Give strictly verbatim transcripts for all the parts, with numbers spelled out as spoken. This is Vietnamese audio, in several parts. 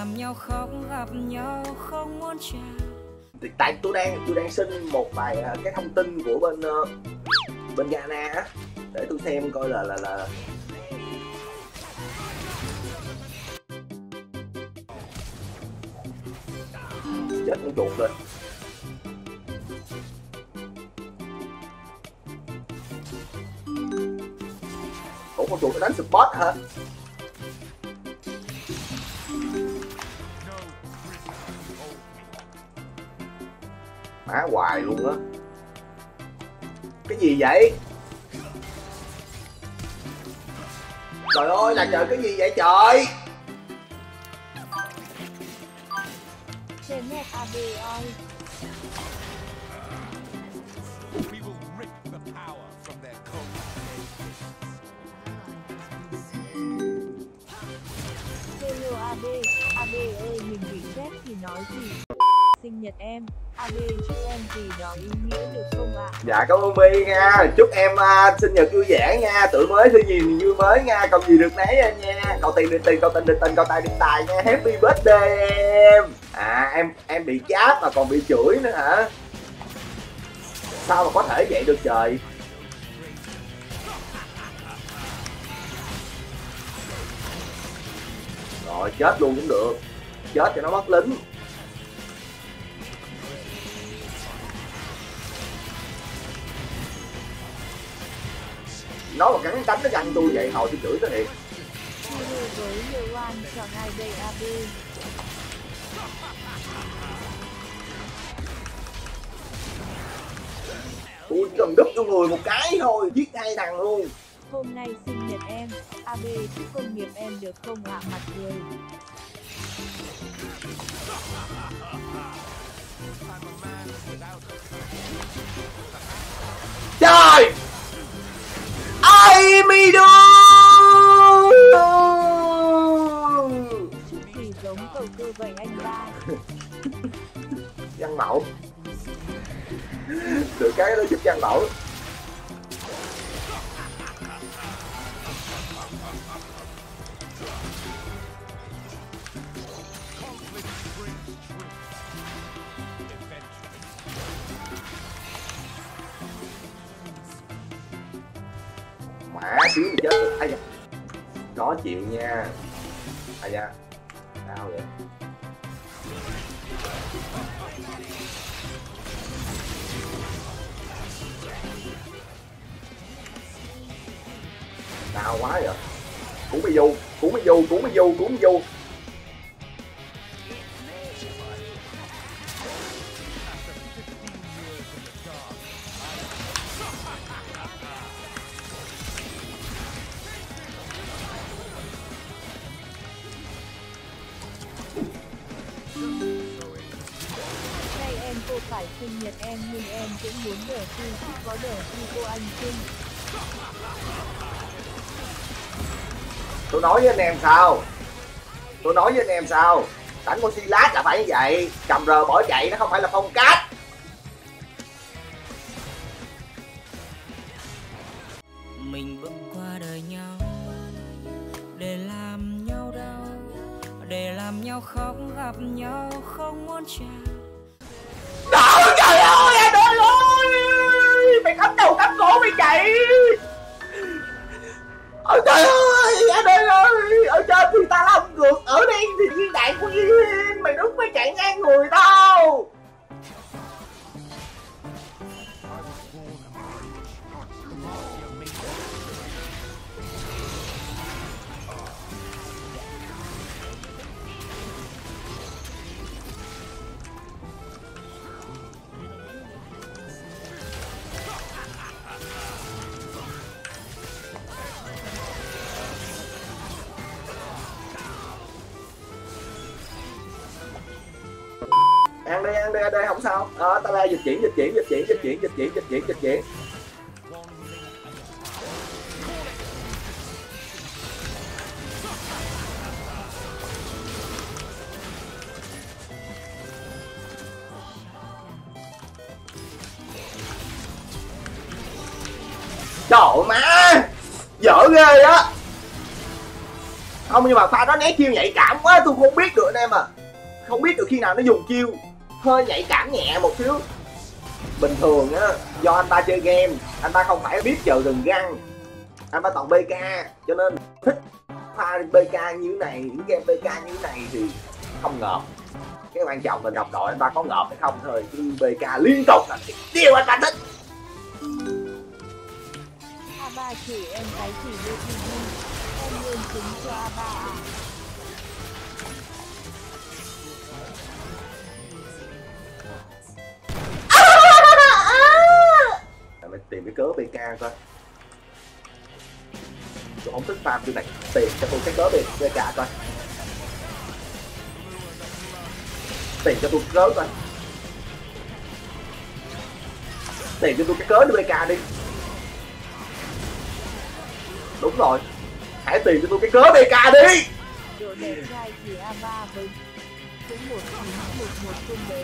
làm nhau khóc, gặp nhau không muốn chào. Tại tôi đang tôi đang xin một vài cái thông tin của bên uh, bên Ghana á, để tôi xem coi là là là chết con chuột lên. Ủa con chuột nó đánh support hả? Má hoài luôn á. Cái gì vậy? Trời ơi là trời, cái gì vậy trời? Trên net a bê ơi. Hello a bê, a bê ơi mình bị chết thì nói gì? Sinh nhật em, a bê chúc em gì đó ý nghĩa được không ạ? À? Dạ cảm ơn My nha, chúc em uh, sinh nhật vui vẻ nha, tuổi mới thứ gì vui mới nha, cầu gì được nấy em nha, cầu tiền được tiền, cầu tình được tình, cầu tài được tài nha, happy birthday em. À em em bị chát mà còn bị chửi nữa hả? Sao mà có thể vậy được trời? Rồi chết luôn cũng được, chết cho nó mất lính. Nó mà cắn đánh nó găng tôi vậy hồi tôi chửi nó thiệt. Với Leon chọn ai đây a bê? Tôi chỉ cần đúp cho người một cái thôi, giết hai thằng luôn. Hôm nay sinh nhật em, a bê chúc công nghiệp em được không ạ? Mặt cười. Trời! Ai mi đu! Chúc gì giống cầu cơ vậy anh ba. Văn mẫu. Được cái đó giúp văn mẫu. Mã xíu mình chết được. Ai da, có chịu nha. Ai da, sao vậy? Đau quá vậy. Cũng bị du, cũng bị du, cũng bị du, cũng bị du. Cô phải sinh nhật em nhưng em cũng muốn đỡ khi có đỡ khi cô anh sinh. Tôi nói với anh em sao? Tôi nói với anh em sao? Đánh con Silas là phải như vậy, cầm R bỏ chạy nó không phải là phong cách. Mình bước qua đời nhau để làm nhau đau, để làm nhau khóc, gặp nhau không muốn chào. Trời, trời ơi anh ơi, mày cắm đầu cắm cổ mày chạy. Ôi trời ơi anh ơi, ở trên thì ta long ngược, ở đây thì viên đạn của Yên, mày đúng mới chạy ngang người tao. Ăn đi, ăn đi, ăn đi, không sao. Ờ, ta la dịch chuyển, dịch chuyển, dịch chuyển, dịch chuyển, dịch chuyển, dịch chuyển, dịch chuyển. Trời má, dở ghê á. Không, nhưng mà pha đó né chiêu nhạy cảm quá, tôi không biết được anh em à. Không biết được khi nào nó dùng chiêu, hơi nhạy cảm nhẹ một xíu. Bình thường á, do anh ta chơi game, anh ta không phải biết chờ rừng răng, anh ta toàn bê ca, cho nên thích pha bê ca như thế này, những game bê ca như thế này thì không ngợp. Cái quan trọng là gặp đội anh ta có ngợp hay không thôi, chứ bê ca liên tục là điều anh ta thích. a ba chửi em cái gì đê tê vê, em luôn chứng cho a ba à. Mày tìm cái cớ bê ca coi. Tôi không thích farm kiểu này, tìm cho tôi cái cớ bê ca coi. Tìm cho tôi cớ coi. Tìm cho tôi cái cớ bê ca đi. Đúng rồi, hãy tìm cho tôi cái cớ bê ca đi. Độ đẹp trai thì a ba với cũng một chín một một chung đấy.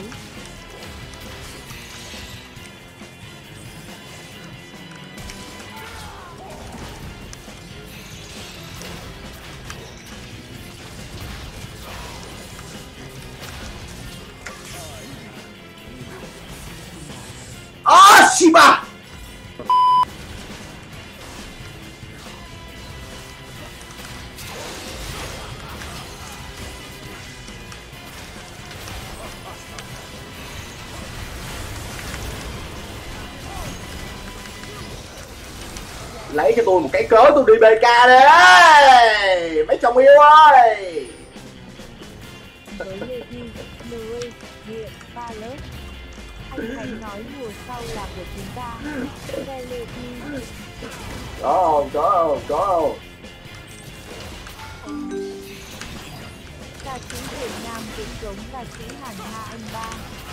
À, Shiba. Lấy cho tôi một cái cớ tôi đi bê ca đi mấy chồng yêu ơi. Với Lê Thi, Lê, Điện, Ba Lớp. Anh Khánh nói mùa sau là của chúng ta. Nghe Lê Thi. Có không, có không, có không. Ca sĩ Việt Nam cũng giống ca sĩ Hàn Hà anh ba.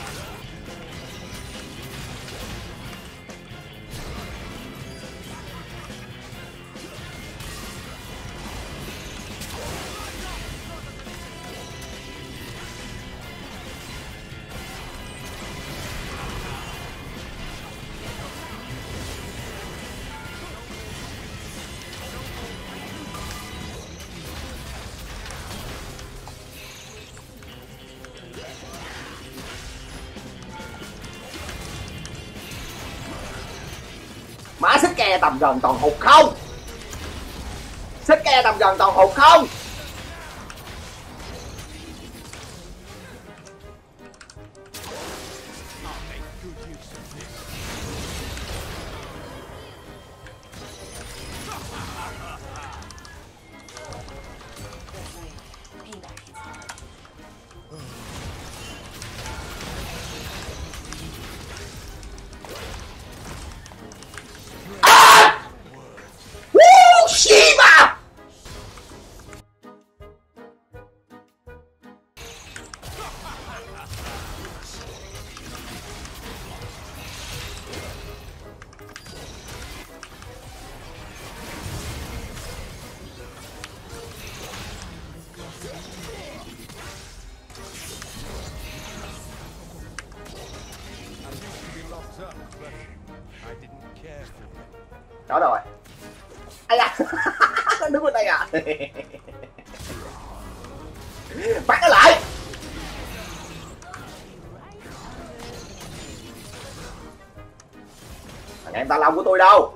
Má xích ke tầm gần toàn hụt không. Xích ke tầm gần toàn hụt không. Shiba. Đó rồi. Ai da. Nó đứng bên đây à. Bắt nó lại. Thằng em ta long của tôi đâu.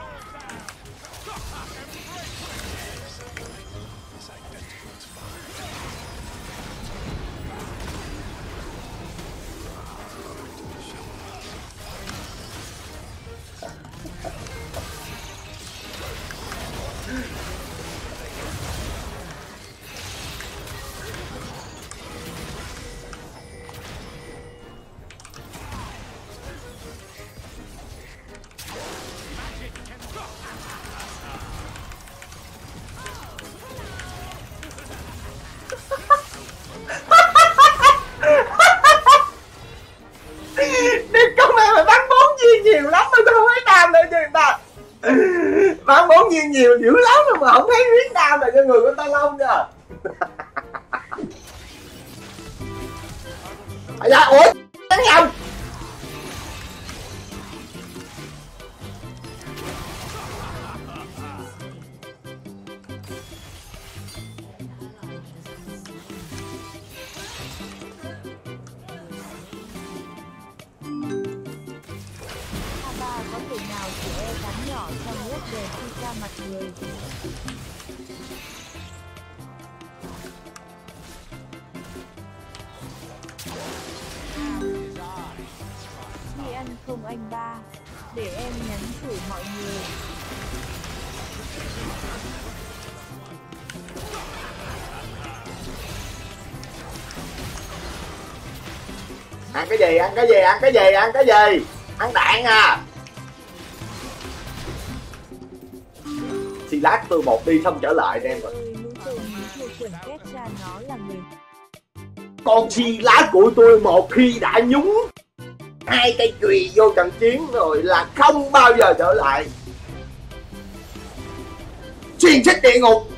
Bắn bốn viên nhiều dữ lắm rồi mà không thấy huyết nam là cho người của ta Long nha. À dạ, ủa đánh nhầm. nào chỉ e rắn nhỏ trong lớp đèn khi ra mặt người. Đi ăn không anh ba? Để em nhắn thử mọi người. Ăn cái gì, ăn cái gì, ăn cái gì, ăn cái gì? Ăn đạn à? Xì lát tôi một đi xong trở lại em rồi. Con xì lát của tôi một khi đã nhúng hai cây chùy vô trận chiến rồi là không bao giờ trở lại. Xuyên xích địa ngục.